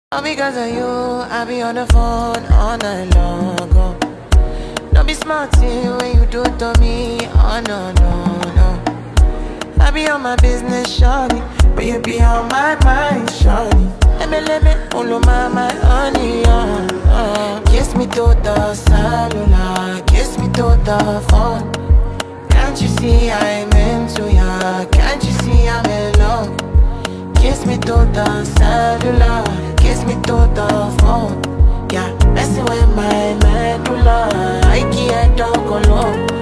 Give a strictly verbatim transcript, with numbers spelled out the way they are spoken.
All because of you, I be on the phone all night long. Oh. Don't be smart when you do it to me. Oh no, no, no. I be on my business, shawty, but you be on my mind, shawty. Let me, let me, all of my, my honey, uh, uh. Kiss me to the cellular, kiss me to the phone. Can't you see I'm into ya? Can't you see I'm in love? Kiss me to the cellular, kiss me to the phone. Yeah, messing with my medulla, I can't talk alone.